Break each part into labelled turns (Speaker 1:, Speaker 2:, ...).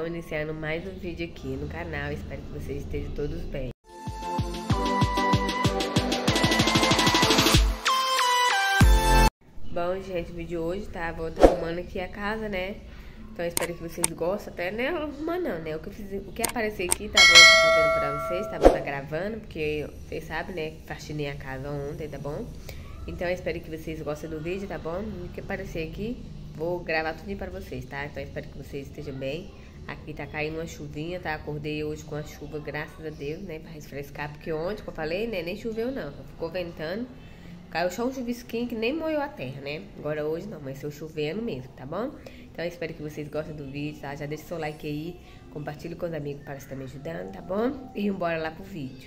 Speaker 1: Então, iniciando mais um vídeo aqui no canal, espero que vocês estejam todos bem. Bom, gente, o vídeo de hoje tá, vou estar arrumando aqui a casa, né? Então, espero que vocês gostem, até, né, arrumando não, né? O que aparecer aqui, tá bom? Tô fazendo pra vocês, tá bom? Tá gravando, porque vocês sabem, né? Faxinei a casa ontem, tá bom? Então, eu espero que vocês gostem do vídeo, tá bom? O que aparecer aqui, vou gravar tudo para vocês, tá? Então, eu espero que vocês estejam bem. Aqui tá caindo uma chuvinha, tá? Acordei hoje com a chuva, graças a Deus, né? Pra refrescar, porque ontem, como eu falei, né? Nem choveu não, ficou ventando. Caiu só um chuvisquinho que nem molhou a terra, né? Agora hoje não, mas se eu chovendo mesmo, tá bom? Então eu espero que vocês gostem do vídeo, tá? Já deixa seu like aí, compartilhe com os amigos para estar me ajudando, tá bom? E bora lá pro vídeo.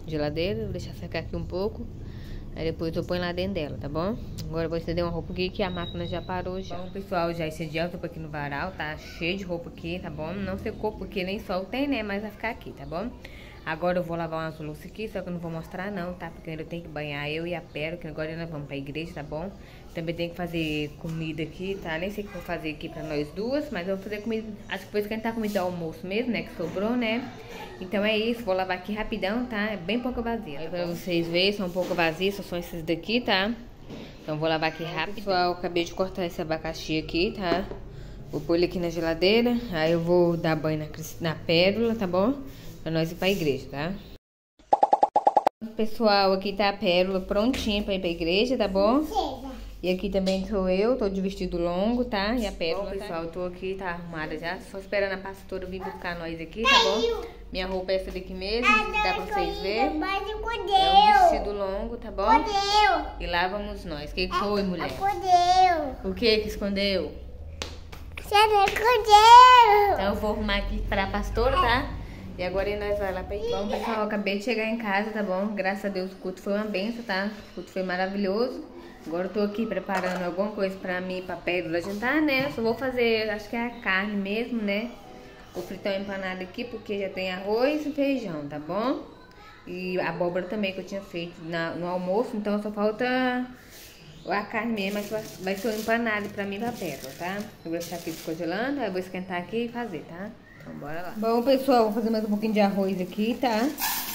Speaker 1: geladeira, vou deixar secar aqui um pouco. Aí depois eu ponho lá dentro dela, tá bom? Agora eu vou estender uma roupa aqui que a máquina já parou já. Bom, pessoal, já estendi a roupa aqui no varal, tá? Cheio de roupa aqui, tá bom? Não secou porque nem sol tem, né? Mas vai ficar aqui, tá bom? Agora eu vou lavar umas louças aqui, só que eu não vou mostrar não, tá? Porque ainda tenho que banhar eu e a Pérola, que agora nós vamos pra igreja, tá bom? Também tenho que fazer comida aqui, tá? Nem sei o que vou fazer aqui pra nós duas, mas eu vou fazer comida, acho que vou esquentar comida do almoço mesmo, né? Que sobrou, né? Então é isso, vou lavar aqui rapidão, tá? É bem pouco vazia. Aí pra vocês verem, são um pouco vazios, só são esses daqui, tá? Então vou lavar aqui rápido. Pessoal, acabei de cortar esse abacaxi aqui, tá? Vou pôr ele aqui na geladeira, aí eu vou dar banho na Pérola, tá bom? Pra nós ir pra igreja, tá? Pessoal, aqui tá a Pérola prontinha pra ir pra igreja, tá bom? E aqui também sou eu, tô de vestido longo, tá? E a Pérola, bom, pessoal, eu tô aqui, tá arrumada já. Só esperando a pastora vir buscar nós aqui, tá bom? Minha roupa é essa daqui mesmo, dá pra vocês verem. É um vestido longo, tá bom? E lá vamos nós. O que foi, mulher? O que escondeu?
Speaker 2: Você não escondeu!
Speaker 1: Então eu vou arrumar aqui pra pastora, tá? E agora nós vamos lá pra igreja. Bom, pessoal, eu acabei de chegar em casa, tá bom? Graças a Deus o culto foi uma benção, tá? O culto foi maravilhoso. Agora eu tô aqui preparando alguma coisa pra mim, pra Pérola jantar, né? Eu só vou fazer, acho que é a carne mesmo, né? Vou fritar uma empanada aqui, porque já tem arroz e feijão, tá bom? E a abóbora também que eu tinha feito no almoço, então só falta a carne mesmo, mas vai ser uma empanada pra mim e pra Pérola, tá? Eu vou deixar aqui descongelando, aí eu vou esquentar aqui e fazer, tá? Então bora lá. Bom, pessoal, vou fazer mais um pouquinho de arroz aqui, tá?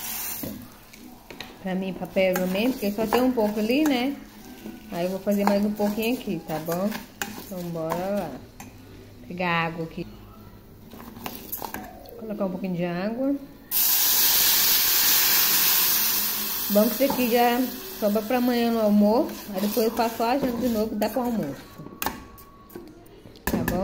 Speaker 1: Pra mim e pra Pérola mesmo, porque só tem um pouco ali, né? Aí eu vou fazer mais um pouquinho aqui, tá bom? Então bora lá. Pegar água aqui. Colocar um pouquinho de água. Bom que isso aqui já sobra pra amanhã no almoço. Aí depois eu faço a janta de novo e dá pro almoço. Tá bom?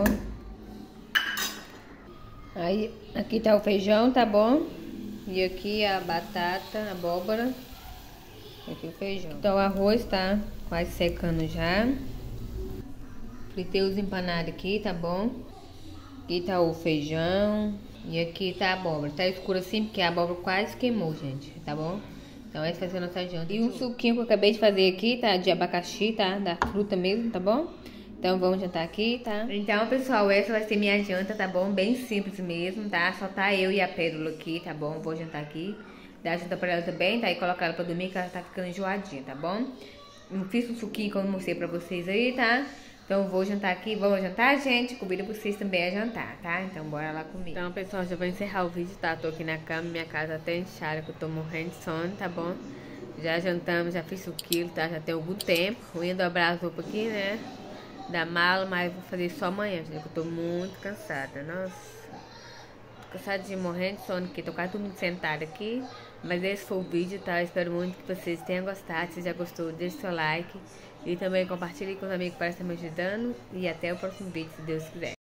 Speaker 1: Aí aqui tá o feijão, tá bom? E aqui a batata, a abóbora. Aqui o feijão. Então o arroz tá quase secando já. Fritei os empanados aqui, tá bom? Aqui tá o feijão. E aqui tá a abóbora. Tá escuro assim porque a abóbora quase queimou, gente. Tá bom? Então essa vai ser a nossa janta. E um suquinho que eu acabei de fazer aqui, tá? De abacaxi, tá? Da fruta mesmo, tá bom? Então vamos jantar aqui, tá? Então, pessoal, essa vai ser minha janta, tá bom? Bem simples mesmo, tá? Só tá eu e a Pérola aqui, tá bom? Vou jantar aqui. Dar a janta pra ela também, tá? E colocar ela pra dormir, que ela tá ficando enjoadinha, tá bom? Eu fiz um suquinho que eu mostrei pra vocês aí, tá? Então eu vou jantar aqui. Vamos jantar, gente? Convido vocês também a jantar, tá? Então bora lá comigo. Então, pessoal, já vou encerrar o vídeo, tá? Tô aqui na cama, minha casa até inchada, que eu tô morrendo de sono, tá bom? Já jantamos, já fiz o quilo, tá? Já tem algum tempo. Eu ia dobrar as roupas aqui, né? Da mala, mas vou fazer só amanhã, gente, que eu tô muito cansada. Nossa. Cansadinha, morrendo de sono aqui, tô quase todo mundo sentado aqui. Mas esse foi o vídeo, tá? Eu espero muito que vocês tenham gostado. Se já gostou, deixe seu like. E também compartilhe com os amigos para estar me ajudando. E até o próximo vídeo, se Deus quiser.